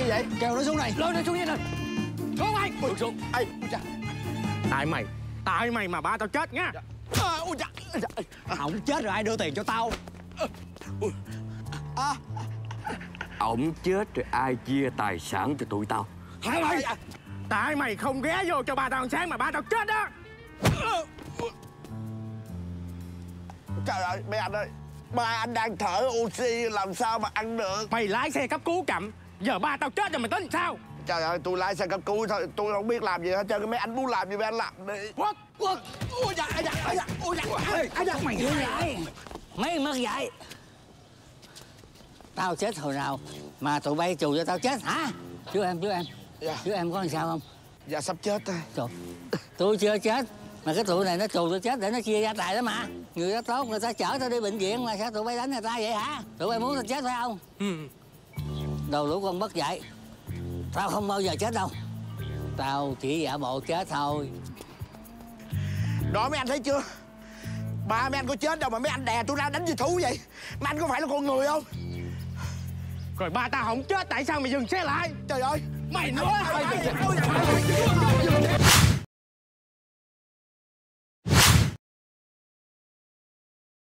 vậy? Kéo nó xuống này. Lôi nó xuống đây nè. Xuống mày. Xuống. Ê, Tại mày mà ba tao chết nha. Ôi dạ. Ổng chết rồi ai đưa tiền cho tao? Ổng chết rồi ai chia tài sản cho tụi tao? Hả mày? Tại mày không ghé vô cho ba tao ăn sáng mà ba tao chết đó. Trời ơi, mấy anh ơi, ba anh đang thở oxy làm sao mà ăn được? Mày lái xe cấp cứu chậm, giờ ba tao chết rồi mày tính sao? Trời ơi, tôi lái xe cấp cứu thôi, tôi không biết làm gì hết trơn. Mấy anh muốn làm gì mấy anh làm đi. Quất. Ôi dạ, ôi dạ. Mày như vậy. Mấy mất dạy. Tao chết hồi nào mà tụi bay trù cho tao chết hả? Chú em. Dạ. Chú em có làm sao không? Dạ sắp chết thôi. Trời, tôi chưa chết mà cái tụi này nó trù tôi chết để nó chia gia tài đó mà. Người đó tốt, người ta chở tao đi bệnh viện mà sao tụi bay đánh người ta vậy hả? Tụi bay muốn tao chết phải không? Đồ lũ con bất dạy. Tao không bao giờ chết đâu. Tao chỉ giả bộ chết thôi. Đó mấy anh thấy chưa? Ba mấy anh có chết đâu mà mấy anh đè tôi ra đánh như thú vậy. Mấy anh có phải là con người không? Rồi ba tao không chết tại sao mày dừng xe lại? Trời ơi. Mày nói